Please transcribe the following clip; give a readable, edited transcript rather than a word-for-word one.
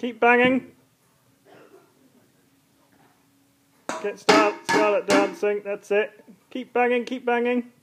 Keep banging. Get Scarlett dancing, that's it. Keep banging, keep banging.